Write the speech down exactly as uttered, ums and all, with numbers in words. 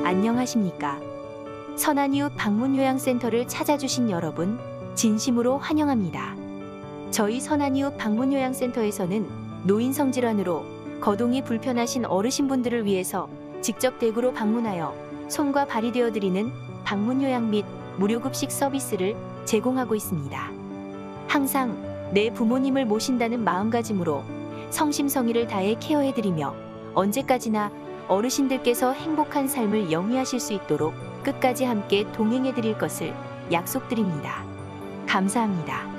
안녕하십니까? 선한이웃 방문요양센터를 찾아주신 여러분, 진심으로 환영합니다. 저희 선한이웃 방문요양센터에서는 노인성 질환으로 거동이 불편하신 어르신분들을 위해서 직접 댁으로 방문하여 손과 발이 되어드리는 방문요양 및 무료급식 서비스를 제공하고 있습니다. 항상 내 부모님을 모신다는 마음가짐으로 성심성의를 다해 케어해드리며 언제까지나 어르신들께서 행복한 삶을 영위하실 수 있도록 끝까지 함께 동행해드릴 것을 약속드립니다. 감사합니다.